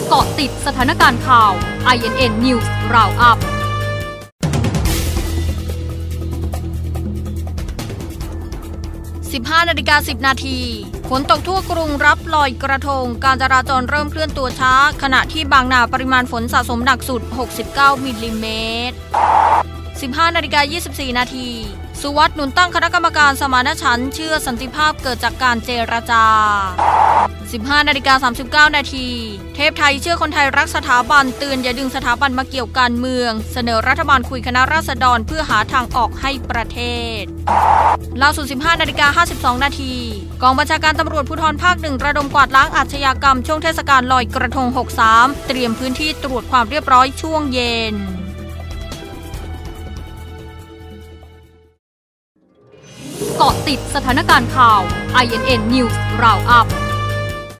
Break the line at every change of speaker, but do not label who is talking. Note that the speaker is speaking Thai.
เกาะติดสถานการณ์ข่าว INN News Roundup 15:10 นาทีฝนตกทั่วกรุงรับลอยกระทงการจราจรเริ่มเคลื่อนตัวช้าขณะที่บางนาปริมาณฝนสะสมหนักสุด69มิลลิเมตร 15:24 นาทีสุวัสด์หนุนตั้งคณะกรรมการสมานฉันท์เชื่อสันติภาพเกิดจากการเจรจา 15:39 นาทีเทพไทยเชื่อคนไทยรักสถาบันเตือนอย่าดึงสถาบันมาเกี่ยวการเมืองเสนอรัฐบาลคุยคณะราษฎรเพื่อหาทางออกให้ประเทศล่าสุด 15:52 นาทีกองบัญชาการตำรวจภูธรภาค 1ระดมกวาดล้างอาชญากรรมช่วงเทศกาลลอยกระทง 63เตรียมพื้นที่ตรวจความเรียบร้อยช่วงเย็นเกาะติดสถานการณ์ข่าว INN News Roundup